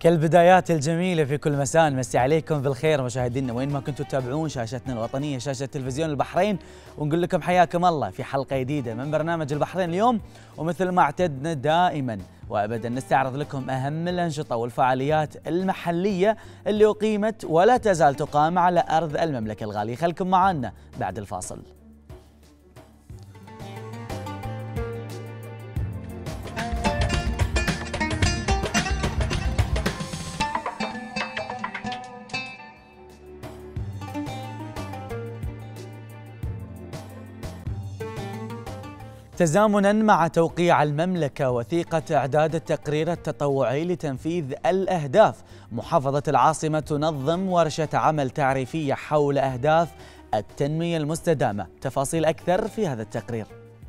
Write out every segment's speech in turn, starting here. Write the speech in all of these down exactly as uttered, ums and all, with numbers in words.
كالبدايات الجميلة في كل مساء نمسي عليكم بالخير مشاهدينا وين ما كنتوا تتابعون شاشتنا الوطنية شاشة تلفزيون البحرين، ونقول لكم حياكم الله في حلقة جديدة من برنامج البحرين اليوم. ومثل ما اعتدنا دائما وابدا نستعرض لكم اهم الانشطة والفعاليات المحلية اللي اقيمت ولا تزال تقام على ارض المملكة الغالية. خلكم معنا بعد الفاصل. تزامنا مع توقيع المملكة وثيقة إعداد التقرير التطوعي لتنفيذ الأهداف، محافظة العاصمة تنظم ورشة عمل تعريفية حول أهداف التنمية المستدامة. تفاصيل أكثر في هذا التقرير.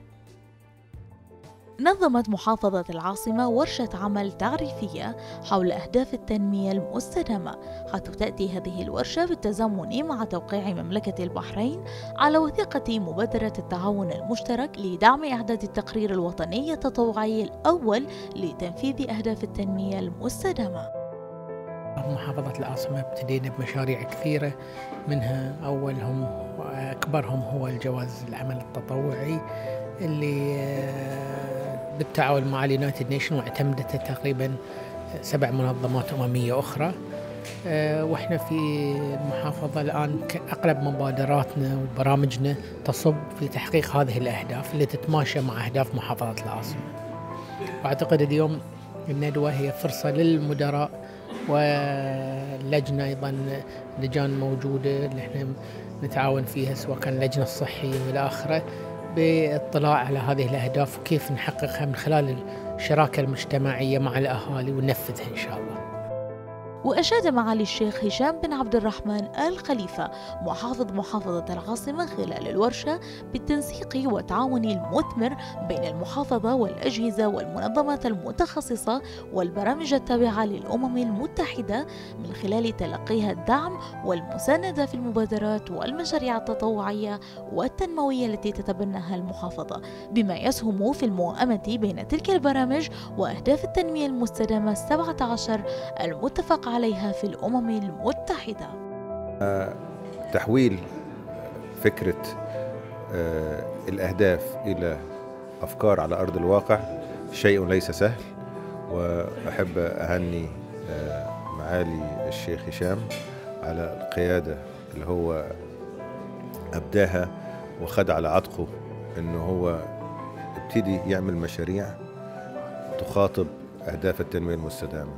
نظمت محافظة العاصمة ورشة عمل تعريفية حول أهداف التنمية المستدامة، حيث تأتي هذه الورشة بالتزامن مع توقيع مملكة البحرين على وثيقة مبادرة التعاون المشترك لدعم إعداد التقرير الوطني التطوعي الأول لتنفيذ أهداف التنمية المستدامة. محافظة العاصمة ابتدينا بمشاريع كثيرة، منها أولهم وأكبرهم هو الجواز العمل التطوعي اللي بالتعاون مع اليونايتد نيشن واعتمدته تقريبا سبع منظمات أممية أخرى. وإحنا في المحافظة الآن أغلب مبادراتنا وبرامجنا تصب في تحقيق هذه الأهداف اللي تتماشى مع أهداف محافظة العاصمة. وأعتقد اليوم الندوة هي فرصة للمدراء واللجنة، أيضا لجان موجودة اللي احنا نتعاون فيها سواء كان اللجنة الصحية والى آخره، باطلاع على هذه الأهداف وكيف نحققها من خلال الشراكة المجتمعية مع الأهالي وننفذها إن شاء الله. وأشاد معالي الشيخ هشام بن عبد الرحمن الخليفة محافظ محافظة العاصمة خلال الورشة بالتنسيق والتعاون المثمر بين المحافظة والأجهزة والمنظمات المتخصصة والبرامج التابعة للأمم المتحدة من خلال تلقيها الدعم والمساندة في المبادرات والمشاريع التطوعية والتنموية التي تتبناها المحافظة، بما يسهم في الموائمة بين تلك البرامج وأهداف التنمية المستدامة السبعة عشر المتفق عليها في الأمم المتحدة. تحويل فكرة الأهداف إلى أفكار على أرض الواقع شيء ليس سهل، وأحب أهني معالي الشيخ هشام على القيادة اللي هو أبداها وخد على عاتقه إنه هو ابتدي يعمل مشاريع تخاطب أهداف التنمية المستدامة.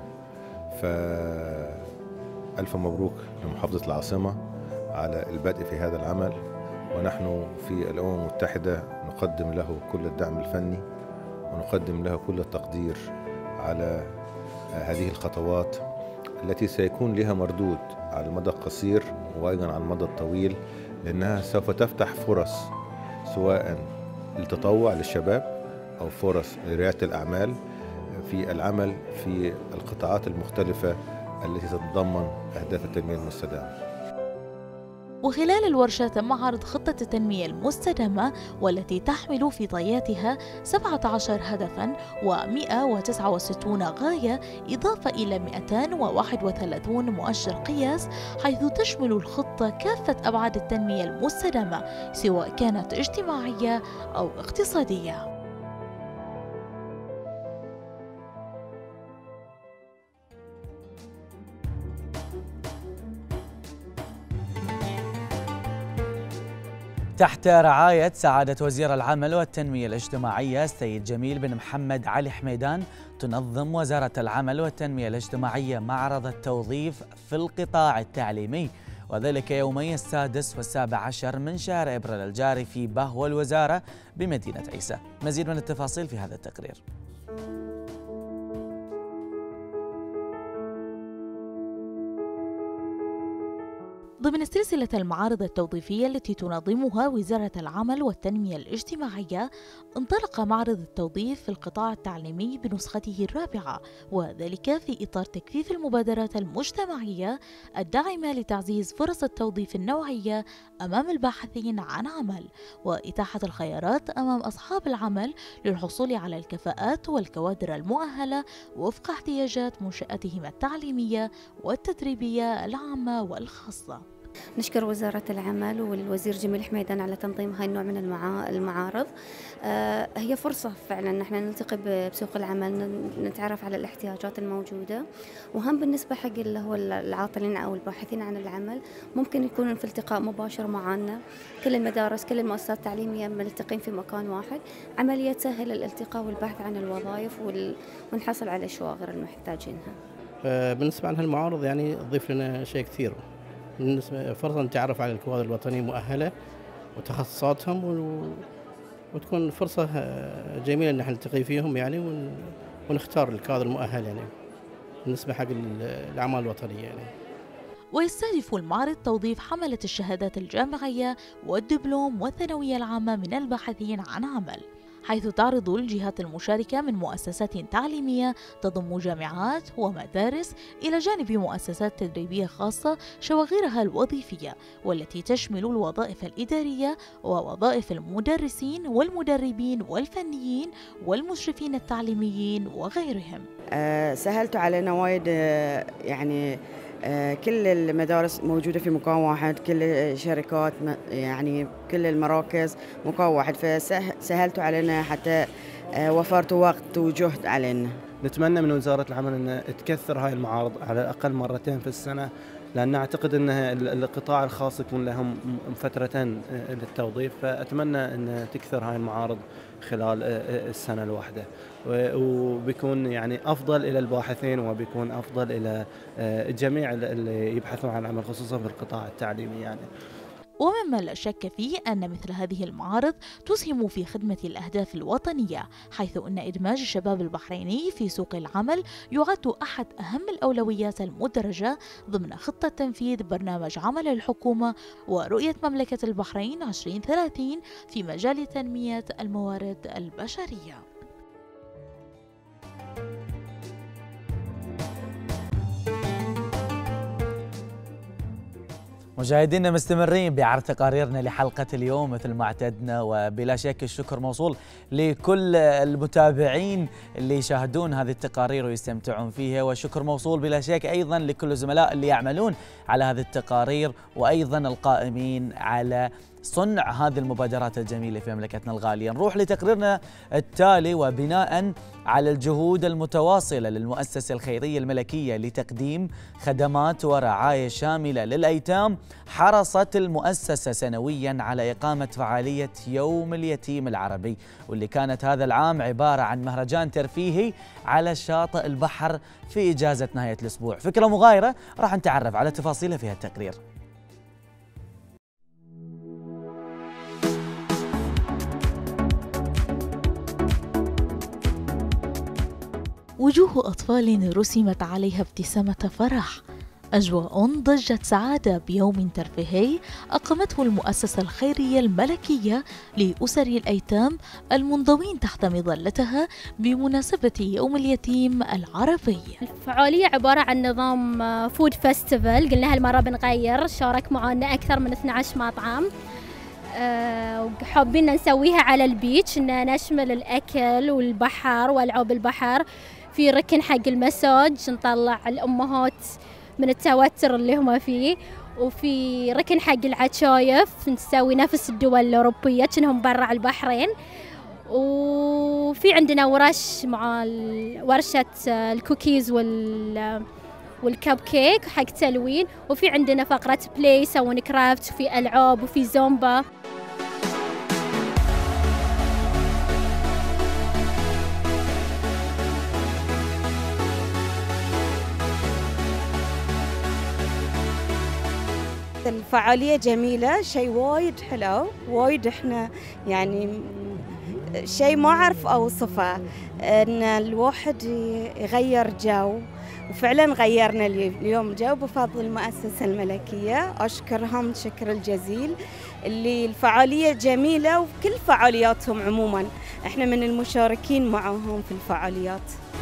فألف مبروك لمحافظة العاصمة على البدء في هذا العمل، ونحن في الأمم المتحدة نقدم له كل الدعم الفني ونقدم له كل التقدير على هذه الخطوات التي سيكون لها مردود على المدى القصير وأيضا على المدى الطويل، لأنها سوف تفتح فرص سواء للتطوع للشباب أو فرص لريادة الأعمال في العمل في القطاعات المختلفة التي تتضمن أهداف التنمية المستدامة. وخلال الورشة تم عرض خطة التنمية المستدامة والتي تحمل في طياتها سبعة عشر هدفاً ومئة وتسعة وستين غاية، إضافة إلى مئتين وواحد وثلاثين مؤشر قياس، حيث تشمل الخطة كافة أبعاد التنمية المستدامة سواء كانت اجتماعية أو اقتصادية. تحت رعاية سعادة وزير العمل والتنمية الاجتماعية السيد جميل بن محمد علي حميدان، تنظم وزارة العمل والتنمية الاجتماعية معرض التوظيف في القطاع التعليمي، وذلك يومي السادس والسابع عشر من شهر ابريل الجاري في بهو الوزارة بمدينة عيسى. مزيد من التفاصيل في هذا التقرير. ضمن سلسلة المعارض التوظيفية التي تنظمها وزارة العمل والتنمية الاجتماعية، انطلق معرض التوظيف في القطاع التعليمي بنسخته الرابعة، وذلك في إطار تكثيف المبادرات المجتمعية الداعمة لتعزيز فرص التوظيف النوعية أمام الباحثين عن عمل، وإتاحة الخيارات أمام أصحاب العمل للحصول على الكفاءات والكوادر المؤهلة وفق احتياجات منشآتهم التعليمية والتدريبية العامة والخاصة. نشكر وزارة العمل والوزير جميل حميدان على تنظيم هاي النوع من المعارض. آه هي فرصة فعلا نحن نلتقي بسوق العمل، نتعرف على الاحتياجات الموجودة، وهم بالنسبة حق اللي هو العاطلين أو الباحثين عن العمل ممكن يكونوا في التقاء مباشر معنا. كل المدارس كل المؤسسات التعليمية ملتقين في مكان واحد، عملية تسهل الالتقاء والبحث عن الوظائف ونحصل على الشواغر المحتاجينها. بالنسبة عن هالمعارض يعني تضيف لنا شيء كثير، بالنسبة فرصة نتعرف على الكوادر الوطنية مؤهلة وتخصصاتهم، وتكون فرصة جميلة ان احنا نلتقي فيهم يعني ونختار الكادر المؤهل يعني بالنسبة حق الأعمال الوطنية يعني. ويستهدف المعرض توظيف حملة الشهادات الجامعية والدبلوم والثانوية العامة من الباحثين عن عمل، حيث تعرض الجهات المشاركة من مؤسسات تعليمية تضم جامعات ومدارس إلى جانب مؤسسات تدريبية خاصة شواغرها الوظيفية، والتي تشمل الوظائف الإدارية ووظائف المدرسين والمدربين والفنيين والمشرفين التعليميين وغيرهم. أه سهلتوا علينا وايد، أه يعني أه كل المدارس موجودة في مكان واحد، كل الشركات يعني كل المراكز مكان واحد، فسهلتوا علينا حتى أه وفرتوا وقت وجهد علينا. نتمنى من وزارة العمل أن تكثر هاي المعارض على الأقل مرتين في السنة، لأن أعتقد أن القطاع الخاص يكون لهم فترتين للتوظيف، فأتمنى أن تكثر هاي المعارض خلال السنة الواحدة، وبيكون يعني أفضل إلى الباحثين وبيكون أفضل إلى الجميع اللي يبحثون عن عمل، خصوصا في القطاع التعليمي يعني. ومما لا شك فيه أن مثل هذه المعارض تسهم في خدمة الأهداف الوطنية، حيث أن إدماج الشباب البحريني في سوق العمل يعد أحد أهم الأولويات المدرجة ضمن خطة تنفيذ برنامج عمل الحكومة ورؤية مملكة البحرين عشرين ثلاثين في مجال تنمية الموارد البشرية. مشاهدينا مستمرين بعرض تقاريرنا لحلقة اليوم مثل ما اعتدنا، وبلا شك الشكر موصول لكل المتابعين اللي يشاهدون هذه التقارير ويستمتعون فيها، والشكر موصول بلا شك أيضا لكل الزملاء اللي يعملون على هذه التقارير، وأيضا القائمين على صنع هذه المبادرات الجميلة في مملكتنا الغالية. نروح لتقريرنا التالي، وبناء على الجهود المتواصلة للمؤسسة الخيرية الملكية لتقديم خدمات ورعاية شاملة للأيتام، حرصت المؤسسة سنويا على إقامة فعالية يوم اليتيم العربي، واللي كانت هذا العام عبارة عن مهرجان ترفيهي على شاطئ البحر في إجازة نهاية الأسبوع. فكرة مغايرة راح نتعرف على تفاصيلها في هالتقرير. وجوه أطفال رسمت عليها ابتسامة فرح، أجواء ضجت سعادة بيوم ترفيهي أقامته المؤسسة الخيرية الملكية لأسر الأيتام المنضوين تحت مظلتها بمناسبة يوم اليتيم العربي. الفعالية عبارة عن نظام فود فيستيفال، قلنا هالمرة بنغير، شارك معنا أكثر من اثني عشر مطعم، أه وحابين نسويها على البيتش، إن نشمل الأكل والبحر وألعاب البحر، في ركن حق المساج نطلع الأمهات من التوتر اللي هم فيه، وفي ركن حق العشايف نسوي نفس الدول الأوروبية كأنهم برا البحرين، وفي عندنا ورش مع ورشة الكوكيز وال والكب كيك حق تلوين، وفي عندنا فقرة بلاي يسوون كرافت، وفي ألعاب وفي زومبا. الفعالية جميلة، شيء وايد حلو، وايد احنا يعني شيء ما أعرف أوصفه، إن الواحد يغير جو، وفعلا غيرنا اليوم جو بفضل المؤسسة الملكية. أشكرهم شكر الجزيل، اللي الفعالية جميلة وكل فعالياتهم عموما احنا من المشاركين معهم في الفعاليات.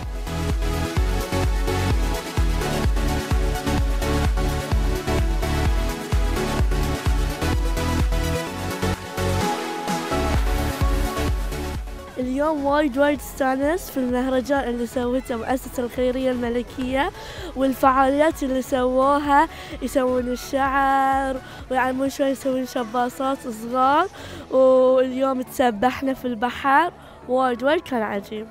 اليوم وايد وايد استانس في المهرجان اللي سوته المؤسسة الخيرية الملكية، والفعاليات اللي سووها، يسوون الشعر ويعلمون شوي يسوون شباصات صغار، واليوم تسبحنا في البحر، وايد وايد كان عجيب.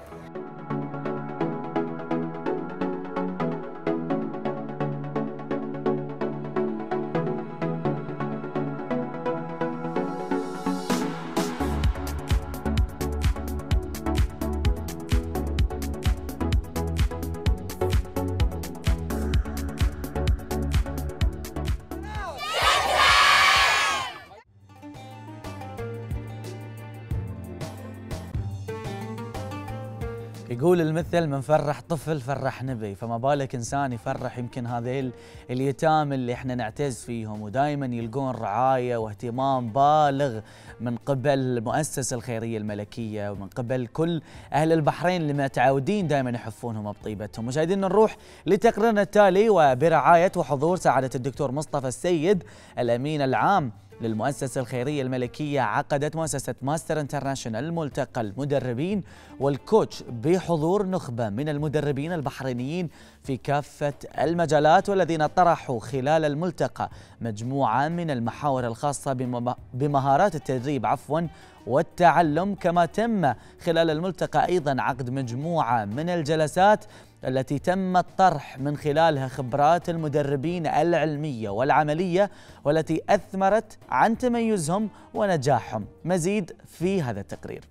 يقول المثل من فرح طفل فرح نبي، فما بالك انسان يفرح يمكن هذيل اليتامى اللي احنا نعتز فيهم ودائما يلقون رعايه واهتمام بالغ من قبل المؤسسه الخيريه الملكيه ومن قبل كل اهل البحرين اللي متعودين دائما يحفونهم بطيبتهم. مشاهدينا نروح لتقريرنا التالي، وبرعايه وحضور سعاده الدكتور مصطفى السيد الامين العام للمؤسسة الخيرية الملكية، عقدت مؤسسة ماستر انترناشونال ملتقى المدربين والكوتش بحضور نخبة من المدربين البحرينيين في كافة المجالات، والذين طرحوا خلال الملتقى مجموعة من المحاور الخاصة بمهارات التدريب عفوا والتعلم. كما تم خلال الملتقى أيضا عقد مجموعة من الجلسات التي تم الطرح من خلالها خبرات المدربين العلمية والعملية، والتي أثمرت عن تميزهم ونجاحهم. مزيد في هذا التقرير.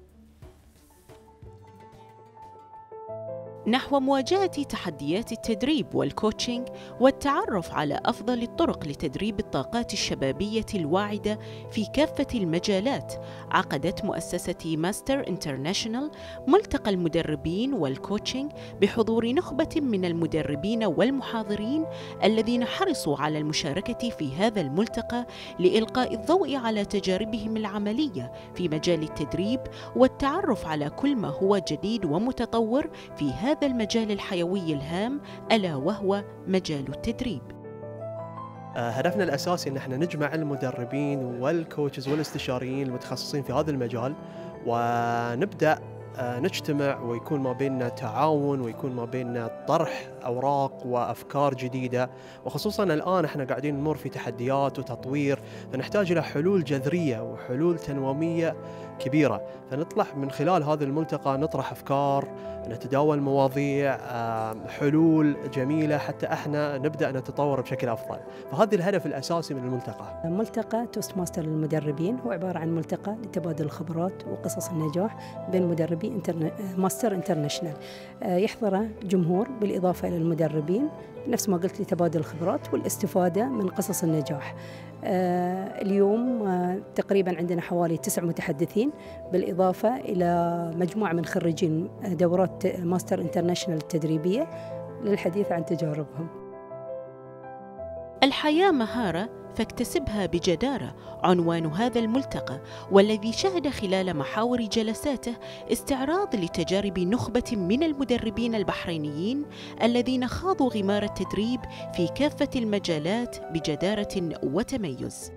نحو مواجهة تحديات التدريب والكوتشنج والتعرف على أفضل الطرق لتدريب الطاقات الشبابية الواعدة في كافة المجالات، عقدت مؤسسة ماستر انترناشونال ملتقى المدربين والكوتشنج بحضور نخبة من المدربين والمحاضرين الذين حرصوا على المشاركة في هذا الملتقى لإلقاء الضوء على تجاربهم العملية في مجال التدريب والتعرف على كل ما هو جديد ومتطور في هذا هذا المجال الحيوي الهام، ألا وهو مجال التدريب. هدفنا الأساسي أن احنا نجمع المدربين والكوتشز والاستشاريين المتخصصين في هذا المجال، ونبدأ نجتمع ويكون ما بيننا تعاون ويكون ما بيننا طرح أوراق وأفكار جديدة، وخصوصا الآن احنا قاعدين نمر في تحديات وتطوير، فنحتاج إلى حلول جذرية وحلول تنويمية كبيرة. فنطلع من خلال هذا الملتقى نطرح أفكار، نتداول مواضيع، حلول جميلة حتى احنا نبدأ نتطور بشكل أفضل. فهذا الهدف الأساسي من الملتقى. ملتقى توست ماستر للمدربين هو عبارة عن ملتقى لتبادل الخبرات وقصص النجاح بين مدربي انترن... ماستر انترناشونال، يحضره جمهور بالإضافة إلى المدربين، نفس ما قلت لتبادل الخبرات والاستفادة من قصص النجاح. آه اليوم آه تقريبا عندنا حوالي تسع متحدثين، بالإضافة إلى مجموعة من خريجين دورات ماستر انترناشونال التدريبية للحديث عن تجاربهم. الحياة مهارة فاكتسبها بجدارة عنوان هذا الملتقى، والذي شهد خلال محاور جلساته استعراض لتجارب نخبة من المدربين البحرينيين الذين خاضوا غمار التدريب في كافة المجالات بجدارة وتميز.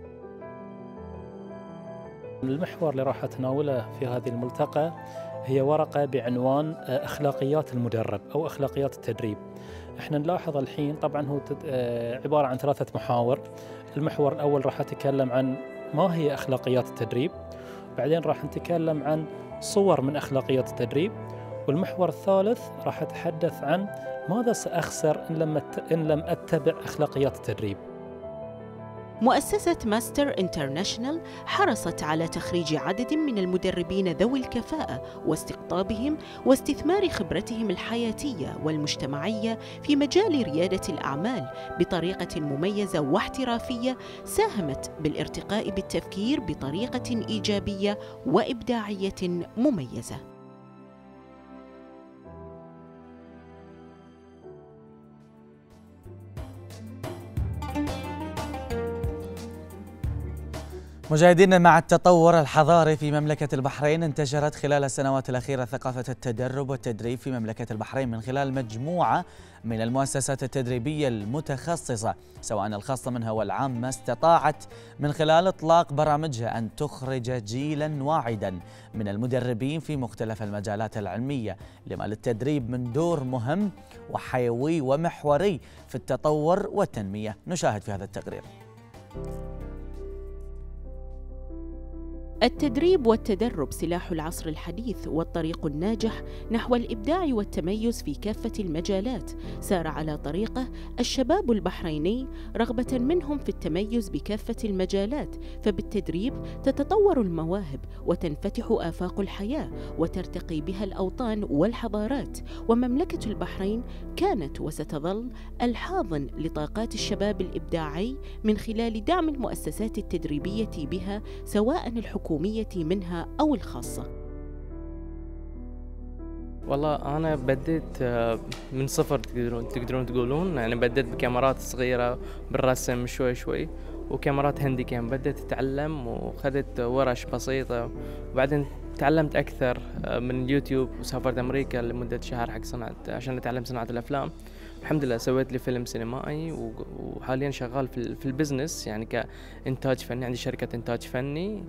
المحور اللي راح أتناوله في هذه الملتقى هي ورقة بعنوان أخلاقيات المدرب أو أخلاقيات التدريب. احنا نلاحظ الحين طبعا هو عبارة عن ثلاثة محاور. المحور الأول راح أتكلم عن ما هي أخلاقيات التدريب، بعدين راح نتكلم عن صور من أخلاقيات التدريب، والمحور الثالث راح أتحدث عن ماذا سأخسر إن لم إن لم أتبع أخلاقيات التدريب. مؤسسة ماستر انترناشنال حرصت على تخريج عدد من المدربين ذوي الكفاءة واستقطابهم واستثمار خبرتهم الحياتية والمجتمعية في مجال ريادة الأعمال بطريقة مميزة واحترافية ساهمت بالارتقاء بالتفكير بطريقة إيجابية وإبداعية مميزة. مشاهدينا، مع التطور الحضاري في مملكة البحرين انتشرت خلال السنوات الأخيرة ثقافة التدرب والتدريب في مملكة البحرين من خلال مجموعة من المؤسسات التدريبية المتخصصة سواء الخاصة منها والعامة، استطاعت من خلال إطلاق برامجها أن تخرج جيلا واعدا من المدربين في مختلف المجالات العلمية، لما للتدريب من دور مهم وحيوي ومحوري في التطور والتنمية. نشاهد في هذا التقرير. التدريب والتدرب سلاح العصر الحديث والطريق الناجح نحو الإبداع والتميز في كافة المجالات. سار على طريقه الشباب البحريني رغبة منهم في التميز بكافة المجالات، فبالتدريب تتطور المواهب وتنفتح آفاق الحياة وترتقي بها الأوطان والحضارات. ومملكة البحرين كانت وستظل الحاضن لطاقات الشباب الإبداعي من خلال دعم المؤسسات التدريبية بها سواء الحكومية منها أو الخاصة. والله أنا بديت من صفر، تقدرون تقدرون تقولون يعني بديت بكاميرات صغيرة بالرسم شوي شوي وكاميرات هاندي كام. بديت أتعلم وخذت ورش بسيطة وبعدين تعلمت أكثر من اليوتيوب وسافرت أمريكا لمدة شهر حق صناعة عشان أتعلم صناعة الأفلام. الحمد لله سويت لي فيلم سينمائي وحاليا شغال في البزنس يعني كإنتاج فني، عندي شركة إنتاج فني.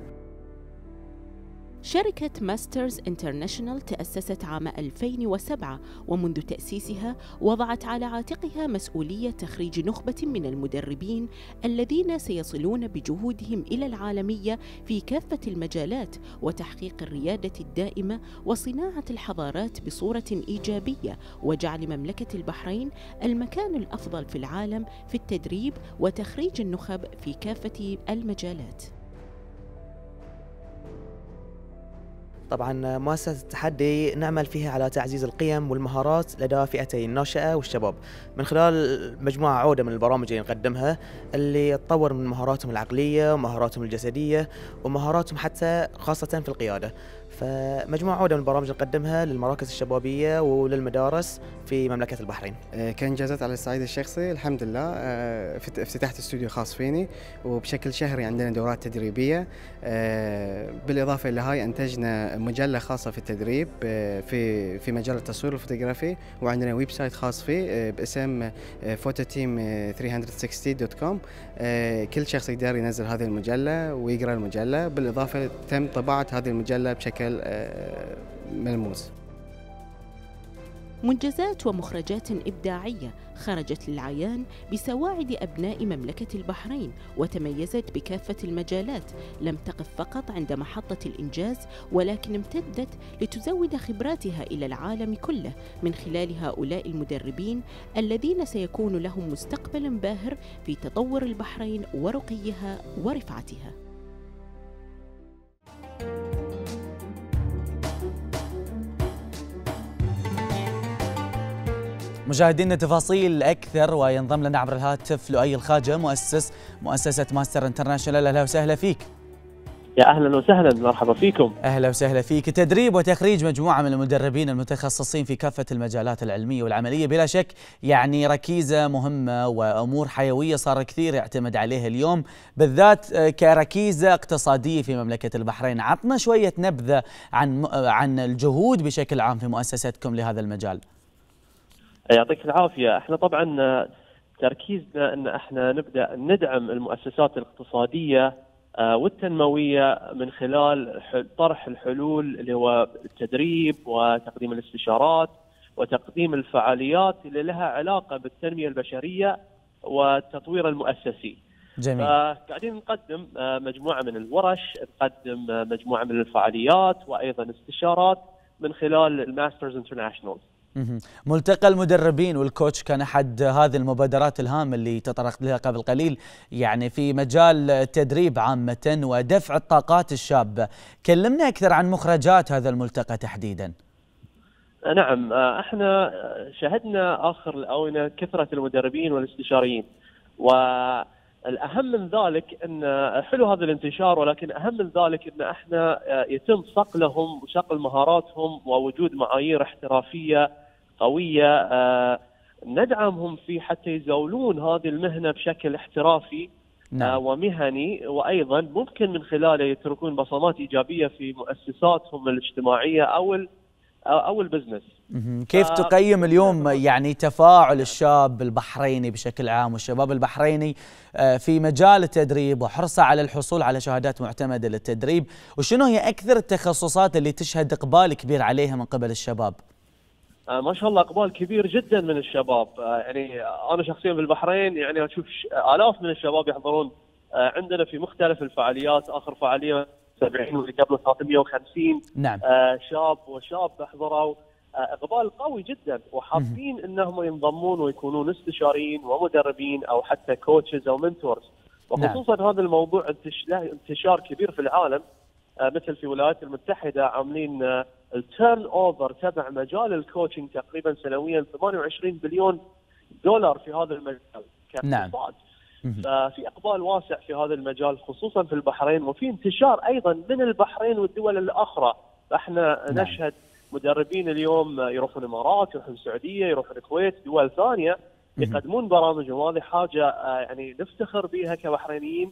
شركة ماسترز انترناشنال تأسست عام ألفين وسبعة، ومنذ تأسيسها وضعت على عاتقها مسؤولية تخريج نخبة من المدربين الذين سيصلون بجهودهم إلى العالمية في كافة المجالات وتحقيق الريادة الدائمة وصناعة الحضارات بصورة إيجابية، وجعل مملكة البحرين المكان الأفضل في العالم في التدريب وتخريج النخب في كافة المجالات. طبعا مؤسسة التحدي نعمل فيها على تعزيز القيم والمهارات لدى فئتي الناشئة والشباب من خلال مجموعة عودة من البرامج اللي نقدمها اللي تطور من مهاراتهم العقلية ومهاراتهم الجسدية ومهاراتهم حتى خاصة في القيادة. فمجموعة عودة من البرامج نقدمها للمراكز الشبابية وللمدارس في مملكة البحرين. كإنجازات على الصعيد الشخصي الحمد لله افتتحت استوديو خاص فيني وبشكل شهري عندنا دورات تدريبية. بالإضافة إلى هاي أنتجنا مجلة خاصة في التدريب في في مجال التصوير الفوتوغرافي، وعندنا ويب سايت خاص فيه باسم فوتوتيم ثلاثمية وستين دوت كوم. كل شخص يقدر ينزل هذه المجلة ويقرأ المجلة. بالإضافة تم طباعة هذه المجلة بشكل ملموس. منجزات ومخرجات إبداعية خرجت للعيان بسواعد أبناء مملكة البحرين وتميزت بكافة المجالات، لم تقف فقط عند محطة الإنجاز ولكن امتدت لتزود خبراتها إلى العالم كله من خلال هؤلاء المدربين الذين سيكون لهم مستقبل باهر في تطور البحرين ورقيها ورفعتها. مشاهدينا، تفاصيل أكثر وينضم لنا عبر الهاتف لؤي الخاجة مؤسس مؤسسة ماستر انترناشنال. أهلا وسهلا فيك. يا أهلا وسهلا، مرحبا فيكم. أهلا وسهلا فيك. تدريب وتخريج مجموعة من المدربين المتخصصين في كافة المجالات العلمية والعملية بلا شك يعني ركيزة مهمة وأمور حيوية صار كثير يعتمد عليها اليوم، بالذات كركيزة اقتصادية في مملكة البحرين. عطنا شوية نبذة عن عن الجهود بشكل عام في مؤسستكم لهذا المجال. يعطيك العافية. احنا طبعا تركيزنا ان احنا نبدأ ندعم المؤسسات الاقتصادية والتنموية من خلال طرح الحلول اللي هو التدريب وتقديم الاستشارات وتقديم الفعاليات اللي لها علاقة بالتنمية البشرية والتطوير المؤسسي. جميل. قاعدين نقدم مجموعة من الورش، نقدم مجموعة من الفعاليات وأيضا استشارات من خلال الماسترز انترناشنال. ملتقى المدربين والكوتش كان أحد هذه المبادرات الهامة اللي تطرقت لها قبل قليل، يعني في مجال التدريب عامة ودفع الطاقات الشابة. كلمنا أكثر عن مخرجات هذا الملتقى تحديدا. نعم، احنا شهدنا آخر الآونة كثرة المدربين والاستشاريين، والأهم من ذلك أن حلو هذا الانتشار، ولكن أهم من ذلك أن احنا يتم صقلهم وصقل مهاراتهم ووجود معايير احترافية قوية ندعمهم فيه حتى يزاولون هذه المهنة بشكل احترافي نعم. ومهني، وأيضا ممكن من خلاله يتركون بصمات إيجابية في مؤسساتهم الاجتماعية أو أو البزنس. كيف تقيم اليوم يعني تفاعل الشاب البحريني بشكل عام والشباب البحريني في مجال التدريب وحرصه على الحصول على شهادات معتمدة للتدريب، وشنو هي أكثر التخصصات اللي تشهد إقبال كبير عليها من قبل الشباب؟ ما شاء الله إقبال كبير جدا من الشباب. يعني أنا شخصيا في البحرين يعني أشوف آلاف من الشباب يحضرون عندنا في مختلف الفعاليات. آخر فعالية سبعين واللي قبله ثلاثمئة وخمسين نعم. آه شاب وشاب حضروا. آه اقبال قوي جدا وحابين انهم ينضمون ويكونون استشاريين ومدربين او حتى كوتشز او منتورز، وخصوصا نعم. هذا الموضوع انتشار كبير في العالم. آه مثل في الولايات المتحده عاملين آه التيرن اوفر تبع مجال الكوتشنج تقريبا سنويا ثمانية وعشرين بليون دولار في هذا المجال كاقتصاد. نعم. ففي اقبال واسع في هذا المجال خصوصا في البحرين، وفي انتشار ايضا من البحرين والدول الاخرى. احنا نعم. نشهد مدربين اليوم يروحون الامارات، يروحون السعوديه، يروحون الكويت، دول ثانيه يقدمون برامج، وهذه حاجه يعني نفتخر بها كبحرينيين،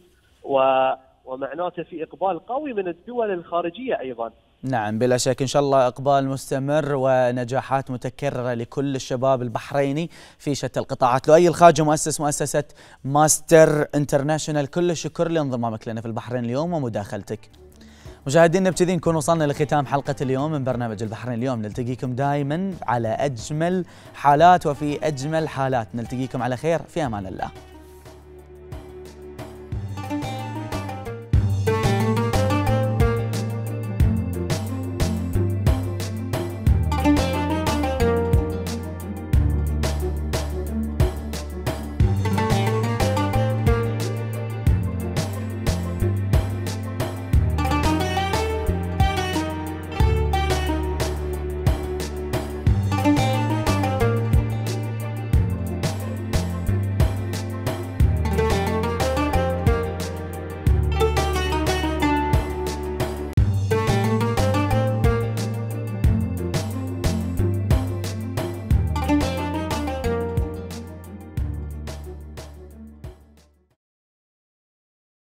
ومعناته في اقبال قوي من الدول الخارجيه ايضا. نعم بلا شك، إن شاء الله إقبال مستمر ونجاحات متكررة لكل الشباب البحريني في شتى القطاعات. لؤي الخاجة مؤسس مؤسسة ماستر انترناشونال، كل الشكر لانضمامك لنا في البحرين اليوم ومداخلتك. مشاهدينا بكذي نكون وصلنا لختام حلقة اليوم من برنامج البحرين اليوم. نلتقيكم دائما على أجمل حالات وفي أجمل حالات. نلتقيكم على خير، في أمان الله.